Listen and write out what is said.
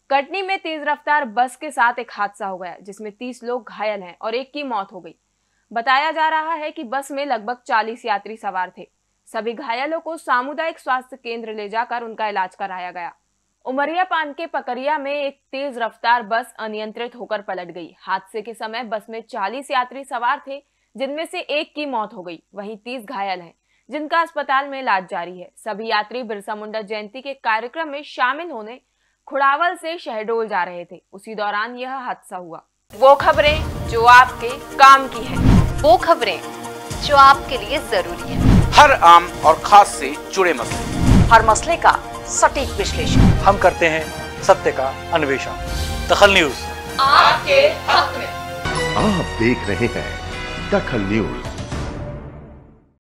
कटनी में तेज रफ्तार बस के साथ एक हादसा हो गया जिसमें 30 लोग घायल हैं और एक की मौत हो गई। बताया जा रहा है कि बस में लगभग 40 यात्री सवार थे। सभी घायलों को सामुदायिक स्वास्थ्य केंद्र ले जाकर उनका इलाज कराया गया। उमरिया पान के पकरिया में एक तेज रफ्तार बस अनियंत्रित होकर पलट गई। हादसे के समय बस में 40 यात्री सवार थे, जिनमें से एक की मौत हो गई, वहीं 30 घायल हैं, जिनका अस्पताल में इलाज जारी है। सभी यात्री बिरसा मुंडा जयंती के कार्यक्रम में शामिल होने खुड़ावल से शहडोल जा रहे थे। उसी दौरान यह हादसा हुआ। वो खबरें जो आपके काम की है, वो खबरें जो आपके लिए जरूरी है, हर आम और खास से जुड़े मसले, हर मसले का सटीक विश्लेषण हम करते हैं सत्य का अन्वेषण। दखल न्यूज आपके हक में। आप देख रहे हैं दखल न्यूज।